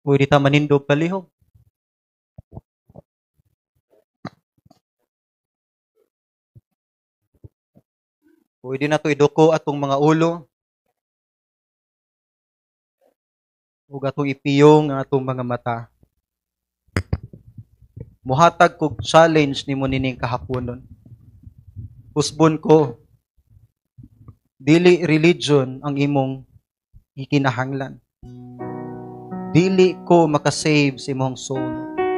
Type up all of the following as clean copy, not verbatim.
Pwede ta manindog palihog. Pwede na to iduko atong mga ulo. Ug atong ipiyong ang atong mga mata. Muhatag kog challenge nimo nining kahaponon. Husbon ko, dili religion ang imong ikinahanglan. Dili ko makasave sa imong soul.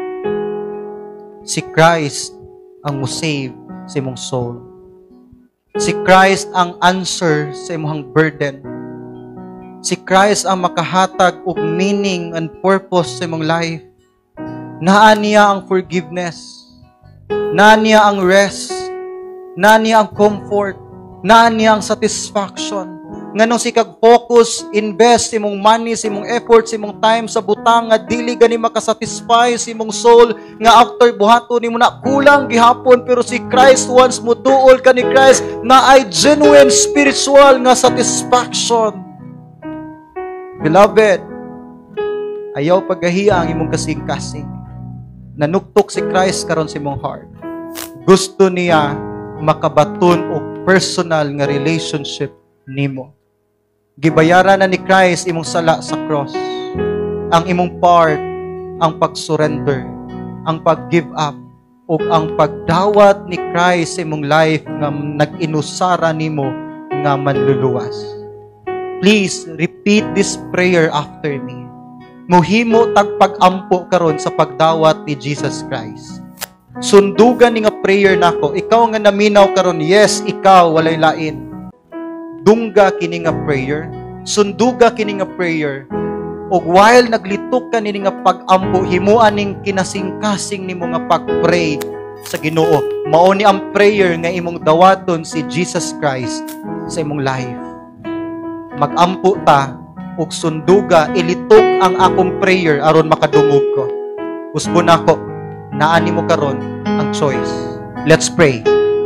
Si Christ ang mo-save sa imong soul. Si Christ ang answer sa imong burden. Si Christ ang makahatag og meaning and purpose sa imong life. Naa niya ang forgiveness. Naa niya ang rest. Naa niya ang comfort. Naa niya ang satisfaction. Nganong si kag focus, invest imong money, imong effort, imong time sa butang nga dili gani makasatisfy sa imong soul nga after buhaton nimo na kulang gihapon, pero si Christ once mo duol ka ni Christ na ay genuine spiritual nga satisfaction. Beloved, ayaw paggahiya ang imong kasing-kasing. Nanuktok si Christ karon sa imong heart. Gusto niya makabaton og personal nga relationship nimo. Gibayaran na ni Christ imong sala sa cross. Ang imong part, ang pag-surrender, ang pag-give up, o ang pagdawat ni Christ sa imong life nga nag-inusara nimo nga manluluwas. Please repeat this prayer after me. Muhimo tagpag-ampo karon sa pagdawat ni Jesus Christ. Sundugan ni nga prayer nako. Ikaw nga naminaw karon, yes, ikaw walay lain. Dungga kini nga prayer, sunduga kini nga prayer. Og while naglitok ka nini nga pag-ampo, himuan ning kinasing-kasing nimo nga pag-pray sa Ginoo. Mao ni ang prayer nga imong dawaton si Jesus Christ sa imong life. Mag-ampo ta og sunduga, ilitok ang akong prayer aron makadungog ko. Husbon nako, naa nimo karon ang choice. Let's pray.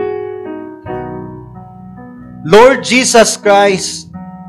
Lord Jesus Christ,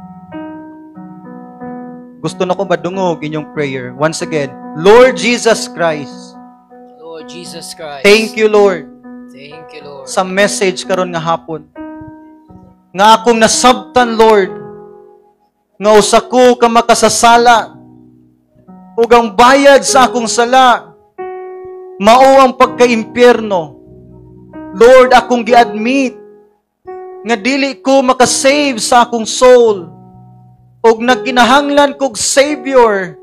gusto na ko madungog inyong prayer. Once again, Lord Jesus Christ. Lord Jesus Christ. Thank you, Lord. Thank you, Lord. Sa message karon nga hapon. Nga akong nasabtan, Lord. Nga usa ko ka makasasala. Ug ang bayad sa akong sala mao ang pagka-impyerno. Lord, akong gi-admit nga dili ko makasave sa akong soul. Og nagkinahanglan kog Savior.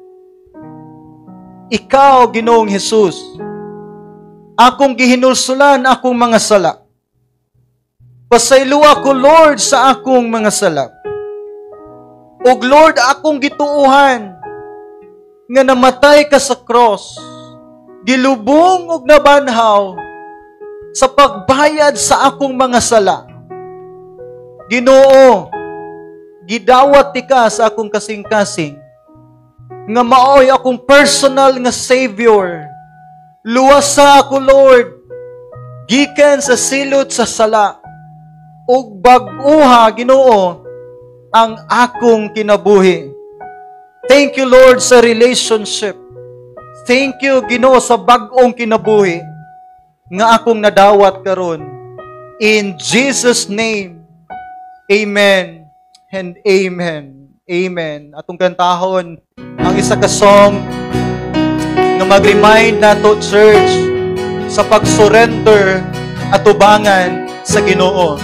Ikaw, Ginoong Jesus. Akong gihinulsulan akong mga sala. Pasaylo ako, Lord, sa akong mga sala. Og Lord, akong gituuhan nga namatay ka sa cross. Gilubong og nabanhaw sa pagbayad sa akong mga sala. Ginoo, gidawat ti ka sa akong kasing-kasing nga maoy akong personal nga Savior. Luwasa ako, Lord, gikan sa silot sa sala, ug bag-uha, Ginoo, ang akong kinabuhi. Thank you, Lord, sa relationship. Thank you, Ginoo, sa bag-ong kinabuhi nga akong nadawat karon. In Jesus' name, amen and amen. Amen. Atong kantahon ang isa ka song nga mag-remind nato, church, sa pag-surrender at tubangan sa Ginoo.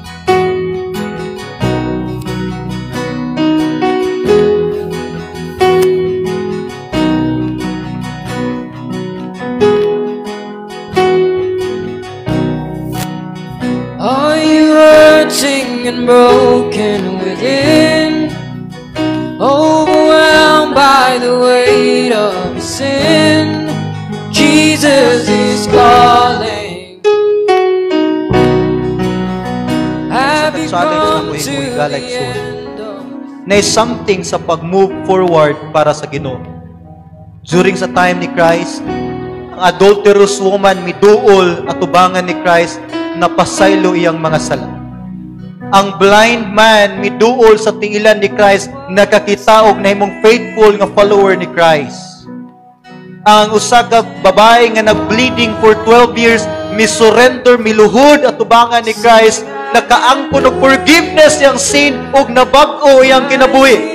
Are you hurting and broken within? Overwhelmed by the weight of sin? Jesus is calling. Have you come to the end of... Na something sa pag-move forward para sa Ginoo. During sa time ni Christ, ang adulterous woman miduol at tubangan ni Christ, napasaylo iyang mga sala. Ang blind man miduol sa tiilan ni Christ, nakakita og nahimong faithful nga follower ni Christ. ang usa ka babae nga nag-bleeding for 12 years, misurrender, miluhod at tubangan ni Christ, nakaangkon og forgiveness yang sin ug nabag-o yang kinabuhi.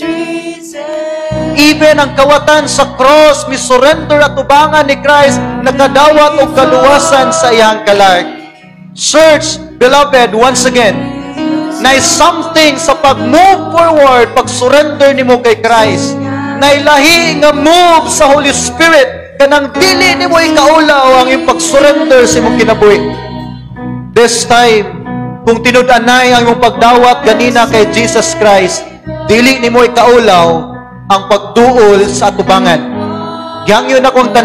Even ang kawatan sa cross, misurrender at tubangan ni Christ, nakadawat og kaluwasan sa iyang kalag. Church, beloved, once again, na something sa pag-move forward, pag-surrender nimo kay Christ, na ilahi nga move sa Holy Spirit, kanang dili nimo ikaulaw ang iyong pag-surrender sa imong kinabuhi. This time, kung tinud-anay ang imong pagdawat ganina kay Jesus Christ, dili nimo ikaulaw ang pagduol sa atubangan. Gihangyo na kong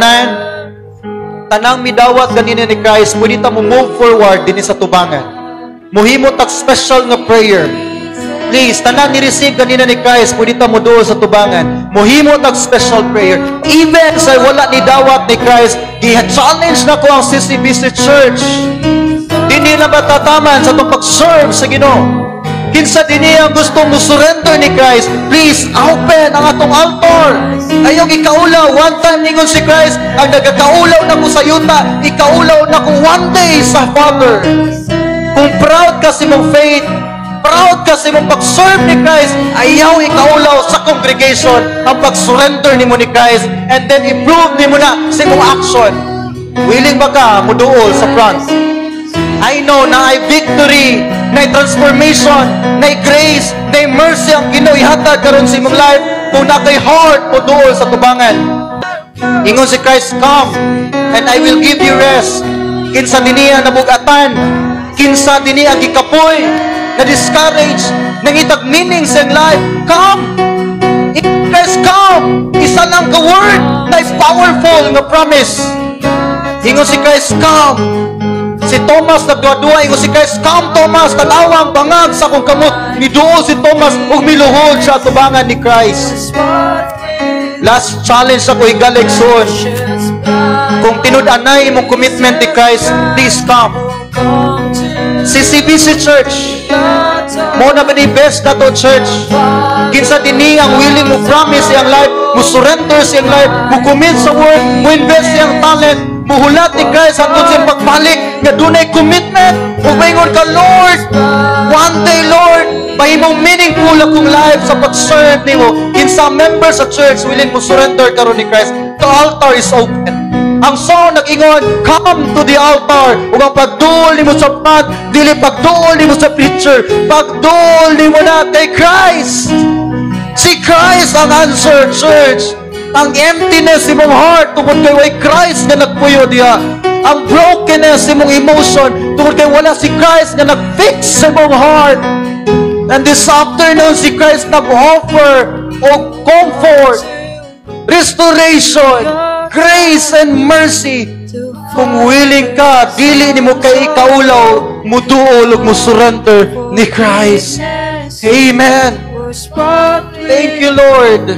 tanang midawat ganina ni Christ, pwede ta mo move forward din sa tubangan. Muhimo tak special nga prayer. Please, tanang ni-receive ganina ni Christ, pwede ta mo duol sa tubangan. Muhimo tak special prayer. Even sa wala ni dawat ni Christ, gi-challenge na ko ang CCBC Church. Dili na ba tataman sa itong pag-serve sa Ginoo? Kinsa din ang gusto mo surrender ni Christ, please open ang atong altar. Ayong ikaulaw, one time ningon si Christ, ang nagakaulaw na ko sa yuta, ikaulaw na ko one day sa Father. Kung proud ka sa mong faith, proud ka sa mong pag-serve ni Christ, ayaw ikaulaw sa congregation ang pag-surrender ni mo ni Christ, and then i-prove ni mo na sa mong action. Willing ba ka mo duol sa front? I know na ay victory, na ay transformation, na ay grace, na ay mercy ang Ginoo ihatag karon sa imong life kung na kay heart mo duol sa tubangan. Ingon si Christ, come and I will give you rest. Kinsa diniya nabugatan, kinsa diniya gikapoy, na discourage, nangitag meaning sa life, come. Christ, come. Isa lang ka word na powerful nga promise. Ingon si Christ, come. Si Thomas nagdua-dua, ingon si Christ, come Thomas, tanawang bangag sa akong kamot. Niduol si Thomas ug miluhod sa tubangan ni Christ. Last challenge ako igalig soon. Kung tinud-anay imong commitment ni Christ, please come. CCBC Church, mo na ba ni best na to church? Kinsa dini ang willing mo promise iyang life, mo surrender sa iyang life, mo commit sa word, mo invest sa iyang talent, muhulat ni Christ hangtod sa pagbalik nga dunay commitment ug maingon ka, Lord, one day Lord, mahimong meaningful akong life sa pag-serve nimo. Kinsa members sa church willing mo surrender karon ni Christ, the altar is open. Ang song nag-ingon, come to the altar. Ug ang pagduol nimo sa front, dili pagduol nimo sa preacher, pagduol nimo na kay Christ. Si Christ ang answer, church. Ang emptiness sa imong heart tungod kay way Christ nga nagpuyo diha. Ang brokenness sa imong emotion tungod kay wala si Christ nga nag-fix sa imong heart. And this afternoon, si Christ nag-offer og comfort, restoration, grace and mercy. Kung willing ka, dili nimo kay ikaulaw, muduol ug musurrender ni Christ. Amen. Thank you, Lord.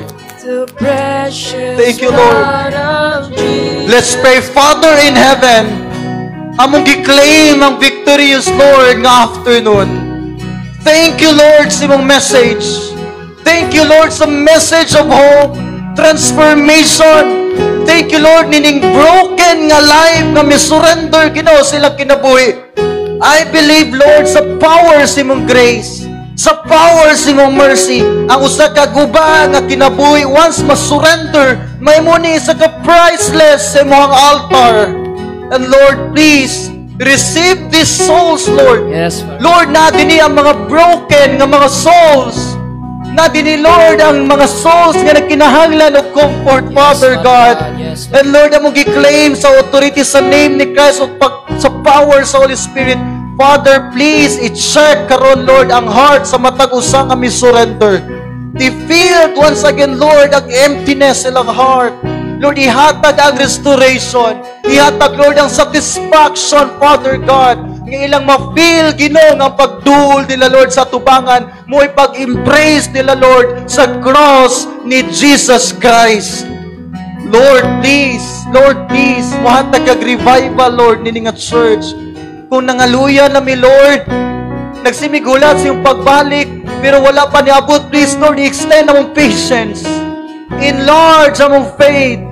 Thank you, Lord. Let's pray. Father in heaven, among gi-claim ang victorious Lord nga afternoon. Thank you, Lord, sa imong message. Thank you, Lord, sa message of hope, transformation. Thank you, Lord, nining broken nga life nga misurrender Ginoo sila kinabuhi. I believe, Lord, sa power sa imong grace, sa power sa imong mercy, ang usa ka guba nga kinabuhi once masurrender, may muni isa ka priceless sa imong altar. And Lord, please receive these souls, Lord. Yes, Lord, na dini ang mga broken nga mga souls. Na dini, Lord, ang mga souls nga nagkinahanglan og comfort, Father God. And Lord, among gi-claim sa authority sa name ni Christ o sa power sa Holy Spirit. Father, please, i-check karon, Lord, ang heart sa matag usa nga mi-surrender. I-feel once again, Lord, ang emptiness silang heart. Lord, ihatag ang restoration. Ihatag, Lord, ang satisfaction, Father God. Nga ilang ma-feel, Ginoo, ang pagduol nila, Lord, sa tubangan. Mo ipag-embrace nila, Lord, sa cross ni Jesus Christ. Lord, please, mahatag kag revival, Lord, nini nga church. Kung nangaluya na mi, Lord, nagsimigulat sa iyong pagbalik, pero wala pa niabot, please, Lord, i-extend among patience. Enlarge among faith.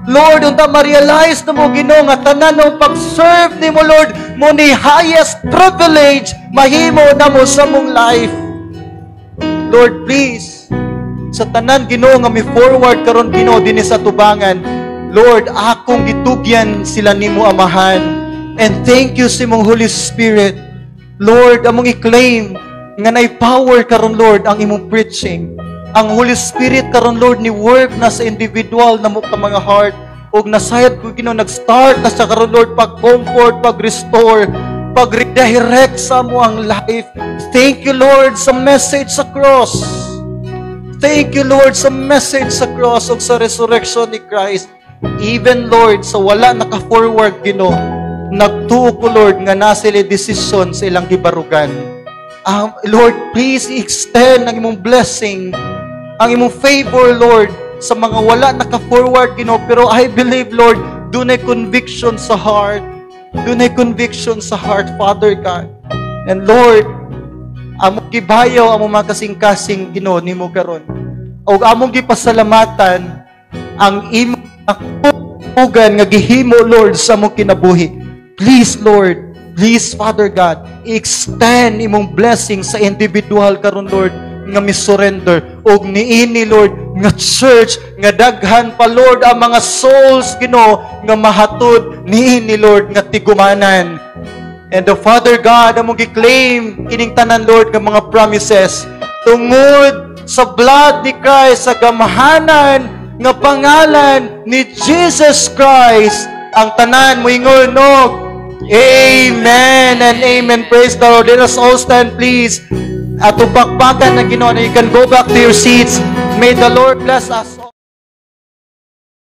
Lord, unta ma-realize na mo, Ginoo, nga tanan ng pag-serve ni mo, Lord, mo ni highest privilege, mahimo na mo sa mong life. Lord, please, sa tanan, Ginoo, nga mi forward karon Ginoo, din sa tubangan, Lord, akong gitugyan sila nimo, Amahan. And thank you sa imong Holy Spirit. Lord, among i-claim nga na-power karon, Lord, ang imong preaching. Ang Holy Spirit karon, Lord, ni work na sa individual na mo ka mga heart. O nasayad ko, Ginoo, nag-start na sa karon, Lord, pag-comfort, pag-restore, pag-redirect sa mo ang life. Thank you, Lord, sa message sa cross. Thank you, Lord, sa message sa cross o sa resurrection ni Christ. Even, Lord, sa wala naka-forward, Ginoo, nagtuo ko, Lord, nga nasili decision sa ilang gibarugan. Lord, please extend ang imong blessing, ang imong favor, Lord, sa mga wala naka-forward, Ginoo. Pero I believe, Lord, dunay conviction sa heart. Dunay conviction sa heart, Father God. And Lord, among gibayaw, among mga kasing-kasing, Ginoo, nimo karon. O among gipasalamatan ang imong nakugan nga gihimo, Lord, sa among kinabuhi. Please, Lord, please, Father God, extend imong blessing sa individual karon, Lord, nga mi-surrender. Og niini, Lord, nga church, nga daghan pa, Lord, ang mga souls, Ginoo, nga mahatod niini, Lord, nga tigumanan. And the Father God, among gi-claim kining tanan, Lord, nga mga promises tungod sa blood ni Christ, sa gamahanan nga pangalan ni Jesus Christ, ang tanan mo ingon, no? Amen and amen. Praise the Lord. Let us all stand, please. At upakpakan na Ginoo, you can go back to your seats. May the Lord bless us all.